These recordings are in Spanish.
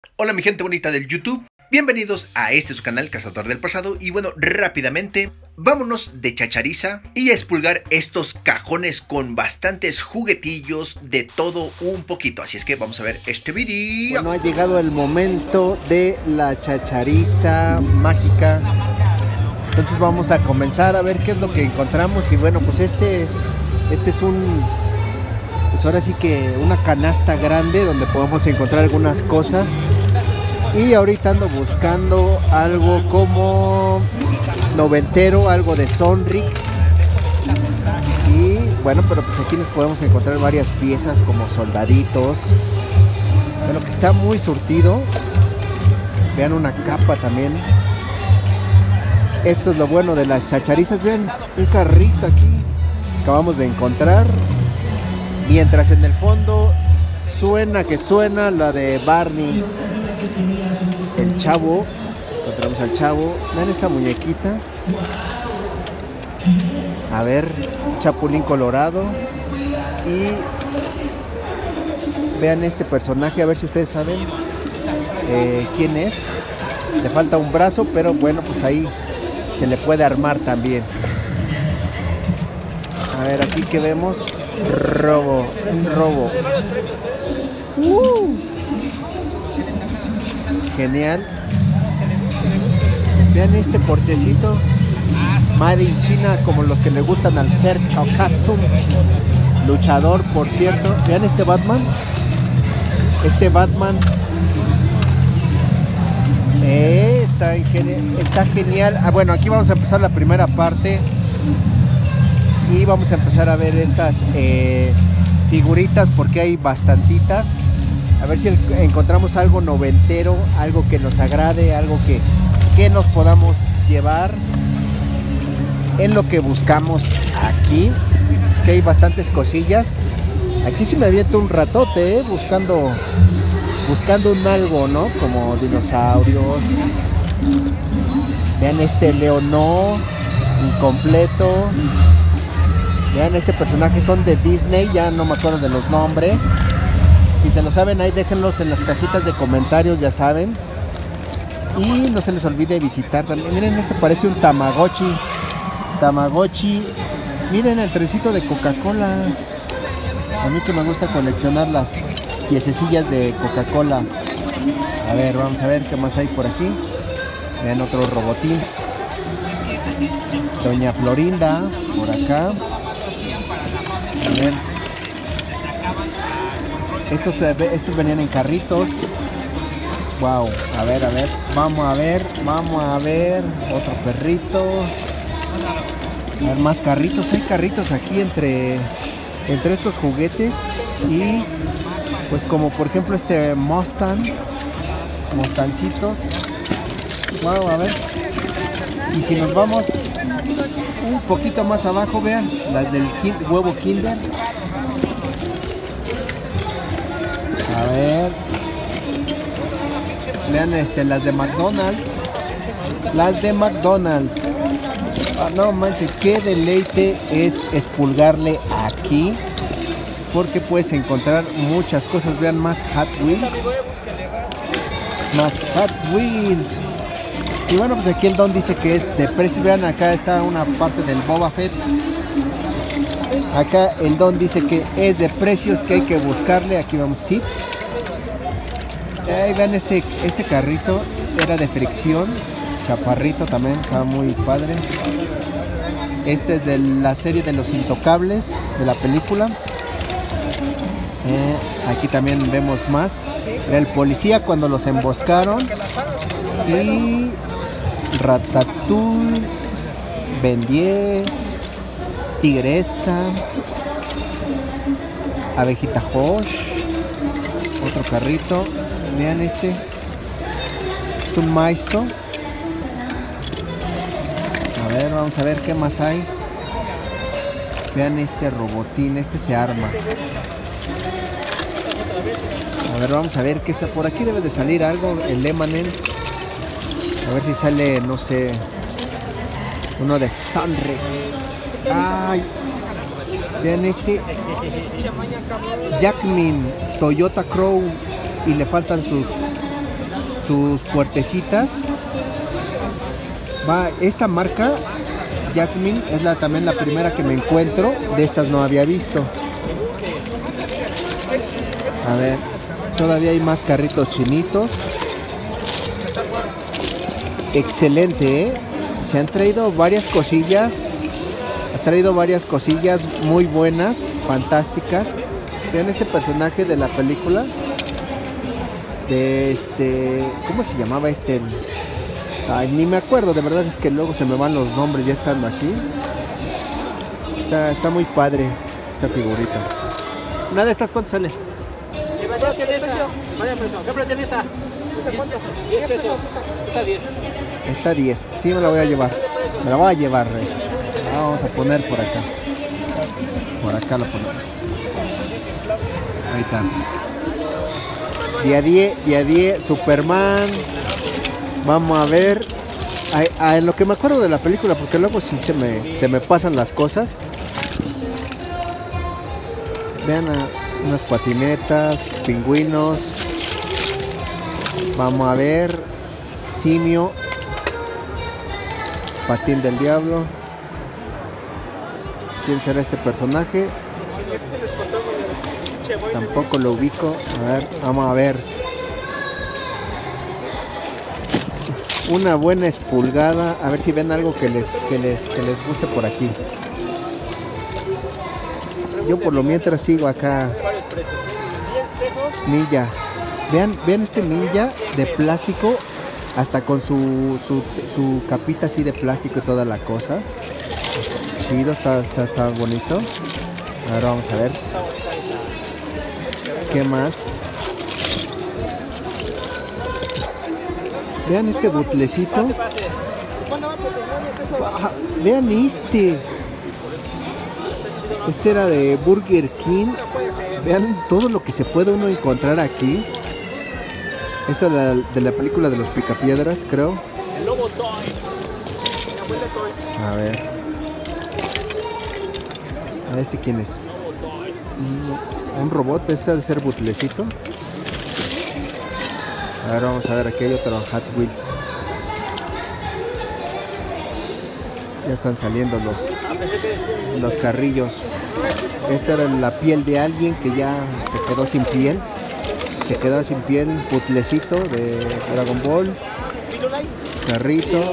Hola mi gente bonita del YouTube, bienvenidos a este su canal Cazador del Pasado. Y bueno, rápidamente vámonos de chachariza y a expulgar estos cajones con bastantes juguetillos de todo un poquito. Así es que vamos a ver este video. Bueno, ha llegado el momento de la chachariza mágica. Entonces vamos a comenzar a ver qué es lo que encontramos. Y bueno, pues este es pues ahora sí que una canasta grande donde podemos encontrar algunas cosas. Y ahorita ando buscando algo como noventero, algo de Sonrix. Y bueno, pero pues aquí nos podemos encontrar varias piezas como soldaditos. Bueno, que está muy surtido. Vean, una capa también. Esto es lo bueno de las chacharizas. Vean, un carrito aquí acabamos de encontrar. Mientras en el fondo suena la de Barney, el chavo. Encontramos al chavo. Vean esta muñequita. A ver, Chapulín Colorado. Y vean este personaje, a ver si ustedes saben quién es. Le falta un brazo, pero bueno, pues ahí se le puede armar también. A ver, aquí que vemos. Un robo. Genial. Vean este porchecito Made in China, como los que le gustan al Percho Custom. Luchador, por cierto. Vean este Batman. Está genial. Bueno, aquí vamos a empezar la primera parte. Y vamos a empezar a ver estas figuritas, porque hay bastantitas. A ver si encontramos algo noventero, algo que nos agrade, algo que nos podamos llevar en lo que buscamos aquí. Es que hay bastantes cosillas. Aquí sí me aviento un ratote, buscando un algo, ¿no? Como dinosaurios. Vean este Leonó incompleto. Vean, este personaje son de Disney, ya no me acuerdo de los nombres. Si se lo saben, ahí déjenlos en las cajitas de comentarios, ya saben. Y no se les olvide visitar también. Miren, este parece un Tamagotchi. Miren el trencito de Coca-Cola. A mí que me gusta coleccionar las piececillas de Coca-Cola. A ver, vamos a ver qué más hay por aquí. Vean, otro robotín. Doña Florinda, por acá. A ver. Estos venían en carritos. Wow, a ver. Vamos a ver. Otro perrito. A ver, más carritos. Hay carritos aquí entre estos juguetes. Y pues como por ejemplo este Mustang. Mustancitos. Wow, a ver. Y si nos vamos un poquito más abajo, vean, las del huevo Kinder. A ver. Vean las de McDonald's. No manches, qué deleite es expulgarle aquí, porque puedes encontrar muchas cosas. Vean, más Hot Wheels. Y bueno, pues aquí el Don dice que es de precio. Vean, acá está una parte del Boba Fett. Acá el Don dice que es de precios, que hay que buscarle. Aquí vamos, sí. Vean este carrito, era de fricción. Chaparrito también, está muy padre. Este es de la serie de Los Intocables, de la película. Aquí también vemos más. Era el policía cuando los emboscaron. Y Ratatouille, Ben 10, Tigresa, Abejita Josh, otro carrito. Vean, este es un maestro. A ver, vamos a ver qué más hay. Vean este robotín, este se arma. A ver, vamos a ver qué es. Por aquí debe de salir algo, el Emanence. A ver si sale, no sé, uno de Sonrix. Ay, vean este Jackmin Toyota Crow, y le faltan sus puertecitas. Esta marca Jacquemin es también la primera que me encuentro. De estas no había visto. A ver, todavía hay más carritos chinitos. Excelente, ¿eh? Se han traído varias cosillas. Ha traído varias cosillas muy buenas, fantásticas. Vean este personaje de la película. De ¿cómo se llamaba este? Ay, ni me acuerdo, de verdad es que luego se me van los nombres ya estando aquí. Está muy padre esta figurita. ¿Una de estas cuánto sale? ¿Qué precio tiene esta? 10 pesos. Esta 10. Esta 10. Sí, me la voy a llevar. Me la voy a llevar. La vamos a poner por acá. Por acá lo ponemos. Ahí está. Día 10, Superman. Vamos a ver. En lo que me acuerdo de la película, porque luego sí se me pasan las cosas. Vean unas patinetas, pingüinos. Vamos a ver. Simio. Patín del diablo. ¿Quién será este personaje? Tampoco lo ubico. A ver, vamos a ver. Una buena espulgada. A ver si ven algo que les guste por aquí. Yo por lo mientras sigo acá. Ninja. Vean este ninja de plástico. Hasta con su capita así de plástico y toda la cosa. Chido, está bonito. Ahora vamos a ver. ¿Qué más? Vean este butlecito. Vean este. Este era de Burger King. Vean todo lo que se puede uno encontrar aquí. Esta es de la película de los Picapiedras, creo. El Lobo Toy. A ver. ¿A este quién es? Un robot. Este ha de ser butlecito. A ver, vamos a ver. Aquí hay otro Hot Wheels. Ya están saliendo los carrillos. Esta era la piel de alguien que ya se quedó sin piel. Se quedó sin piel. Butlecito de Dragon Ball. Carrito.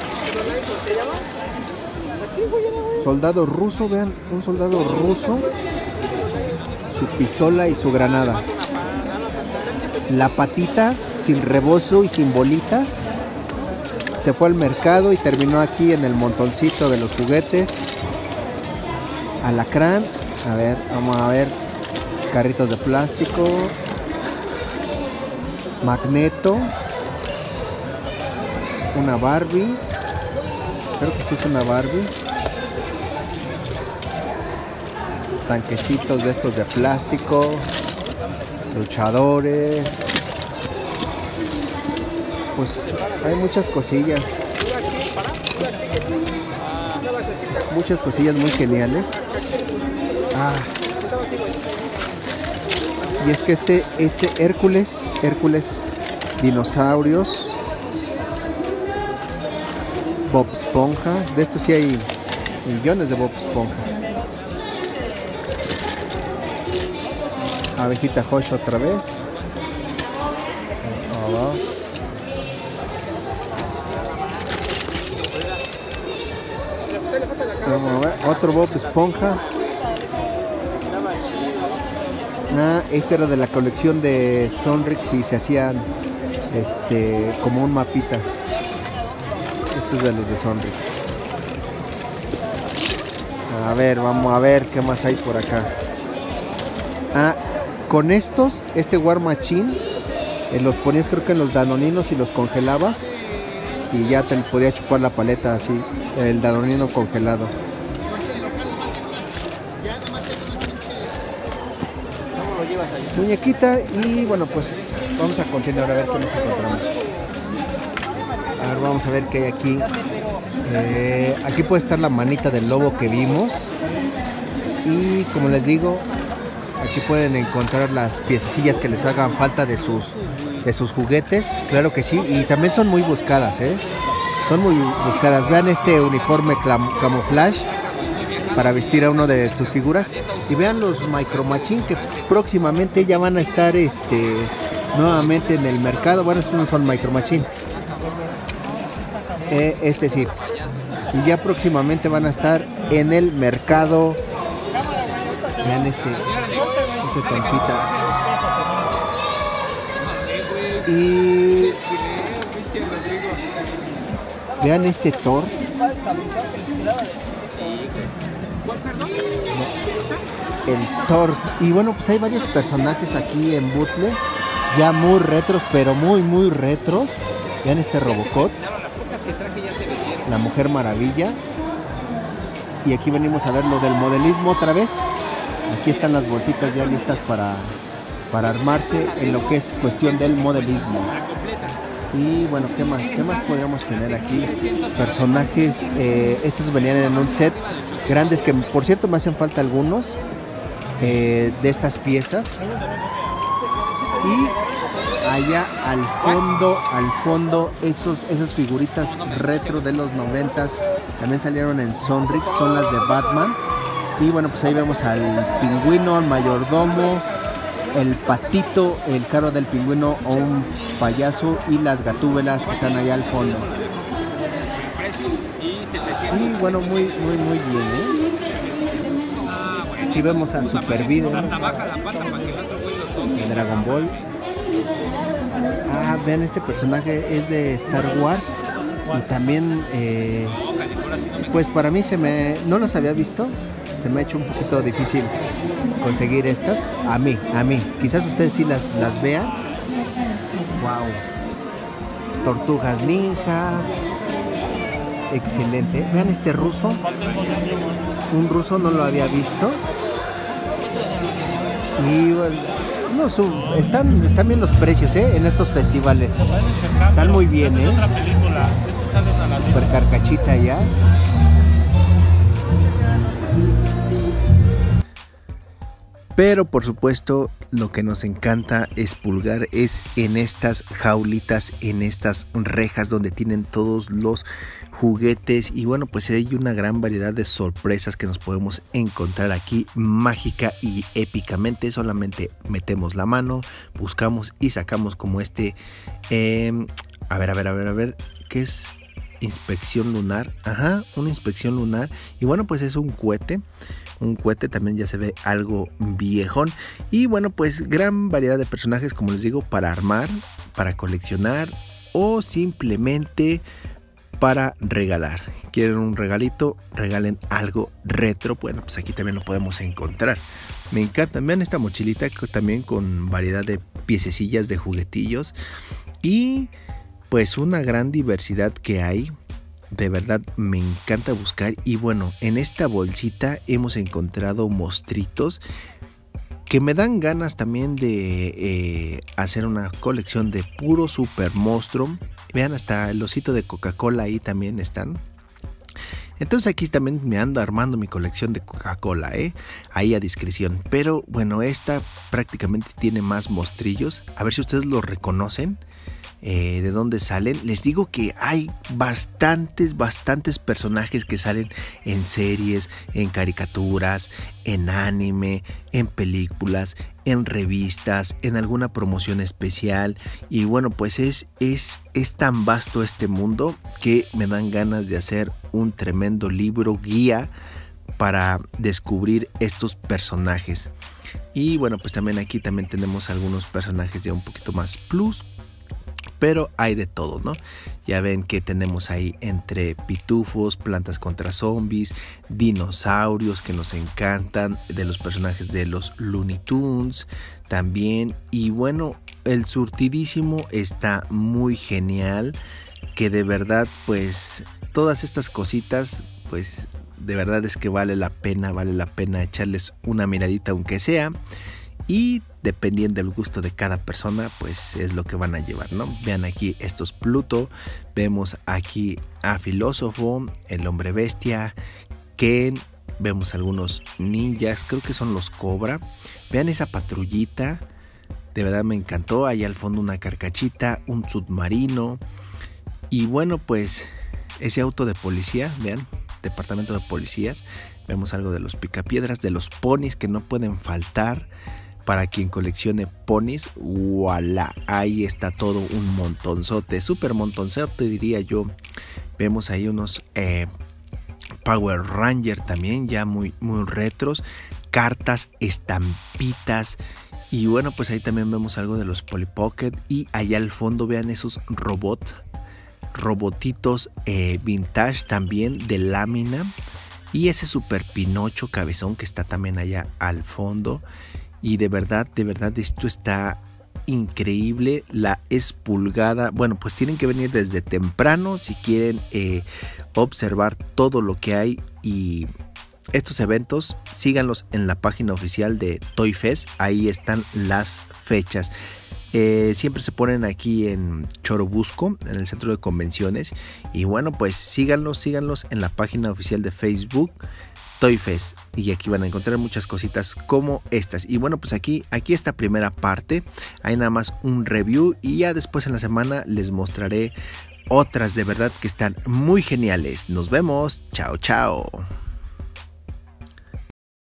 Soldado ruso, vean, un soldado ruso. Su pistola y su granada. La patita sin rebozo y sin bolitas. Se fue al mercado y terminó aquí en el montoncito de los juguetes. Alacrán. A ver, vamos a ver. Carritos de plástico. Magneto. Una Barbie. Creo que sí es una Barbie. Tanquecitos de estos de plástico. Luchadores. Pues hay muchas cosillas. Muchas cosillas muy geniales. Y es que este Hércules dinosaurios. Bob Esponja. De estos sí hay millones de Bob Esponja. Abejita Josh otra vez. Vamos a ver. Otro Bob Esponja. Este era de la colección de Sonrix y se hacían como un mapita. Este es de los de Sonrix. A ver, vamos a ver qué más hay por acá. Con estos, War Machine, los ponías creo que en los danoninos y los congelabas y ya te podía chupar la paleta así, el danonino congelado. Muñequita y bueno, pues vamos a continuar a ver qué nos encontramos. A ver, vamos a ver qué hay aquí. Aquí puede estar la manita del lobo que vimos y como les digo, aquí pueden encontrar las piececillas que les hagan falta de sus de sus juguetes, claro que sí, y también son muy buscadas, son muy buscadas. Vean este uniforme camuflaje para vestir a uno de sus figuras, y vean los Micro Machine que próximamente ya van a estar nuevamente en el mercado. Bueno, estos no son Micro Machine, este sí, y ya próximamente van a estar en el mercado. Vean este tonjita. Y vean este Thor. El Thor. Y bueno, pues hay varios personajes aquí en Bootleg, ya muy retros, pero muy retros. Vean este Robocop, la Mujer Maravilla. Y aquí venimos a ver lo del modelismo otra vez. Aquí están las bolsitas ya listas para armarse en lo que es cuestión del modelismo. Y bueno, ¿qué más podríamos tener aquí? Personajes, estos venían en un set grandes, que por cierto me hacen falta algunos de estas piezas. Y allá al fondo esas figuritas retro de los 90s también salieron en Sonrix, son las de Batman. Y bueno, pues ahí vemos al pingüino, al mayordomo, el patito, el carro del pingüino o un payaso, y las gatúbelas que están allá al fondo. Y bueno, muy bien, Aquí vemos a Super Video, el Dragon Ball. Vean, este personaje es de Star Wars. Y también, pues para mí no los había visto. Se me ha hecho un poquito difícil conseguir estas. A mí. Quizás ustedes sí las vean. Wow. Tortugas ninjas. Excelente. Vean este ruso. Un ruso, no lo había visto. Y bueno, no, están bien los precios, en estos festivales. Están muy bien, Super carcachita ya. Pero por supuesto lo que nos encanta expulgar es en estas jaulitas, en estas rejas donde tienen todos los juguetes. Y bueno, pues hay una gran variedad de sorpresas que nos podemos encontrar aquí, mágica y épicamente. Solamente metemos la mano, buscamos y sacamos como a ver, ¿qué es? Inspección lunar. Una inspección lunar. Y bueno, pues es un cohete. Un cohete también ya se ve algo viejón. Y bueno, pues gran variedad de personajes, como les digo, para armar, para coleccionar o simplemente para regalar. ¿Quieren un regalito? Regalen algo retro. Bueno, pues aquí también lo podemos encontrar. Me encanta. Vean esta mochilita también con variedad de piececillas de juguetillos. Y pues una gran diversidad que hay. De verdad me encanta buscar. Y bueno, en esta bolsita hemos encontrado mostritos que me dan ganas también de hacer una colección de puro super monstruo. Vean, hasta el osito de Coca-Cola ahí también están. Entonces aquí también me ando armando mi colección de Coca-Cola, ahí a discreción. Pero bueno, esta prácticamente tiene más mostrillos. A ver si ustedes lo reconocen. De dónde salen. Les digo que hay bastantes personajes que salen en series, en caricaturas, en anime, en películas, en revistas, en alguna promoción especial. Y bueno, pues es tan vasto este mundo que me dan ganas de hacer un tremendo libro guía para descubrir estos personajes. Y bueno, pues también aquí también tenemos algunos personajes ya un poquito más plus. Pero hay de todo, ¿no? Ya ven que tenemos ahí entre pitufos, plantas contra zombies, dinosaurios que nos encantan, de los personajes de los Looney Tunes también. Y bueno, el surtidísimo está muy genial, que de verdad pues todas estas cositas pues de verdad es que vale la pena echarles una miradita aunque sea. Y dependiendo del gusto de cada persona, pues es lo que van a llevar, ¿no? Vean aquí estos Pluto, vemos aquí a Filósofo, el Hombre Bestia, Ken, vemos algunos ninjas, creo que son los Cobra. Vean esa patrullita, De verdad me encantó. Allá al fondo una carcachita, un submarino. Y bueno, pues ese auto de policía, vean, departamento de policías. Vemos algo de los picapiedras, de los ponis que no pueden faltar. Para quien coleccione ponis, voilà, ahí está todo un montonzote, súper montonzote diría yo. Vemos ahí unos Power Ranger también, ya muy retros, cartas, estampitas. Y bueno, pues ahí también vemos algo de los Polly Pocket. Y allá al fondo vean esos robotitos vintage también de lámina. Y ese Super Pinocho cabezón que está también allá al fondo. Y de verdad esto está increíble. La espulgada, bueno, pues tienen que venir desde temprano si quieren observar todo lo que hay. Y estos eventos síganlos en la página oficial de Toy Fest, ahí están las fechas. Siempre se ponen aquí en Churubusco, en el centro de convenciones. Y bueno, pues síganlos en la página oficial de Facebook Toy Fest, y aquí van a encontrar muchas cositas como estas. Y bueno, pues aquí esta primera parte, hay nada más un review, y ya después en la semana les mostraré otras de verdad que están muy geniales. Nos vemos, chao.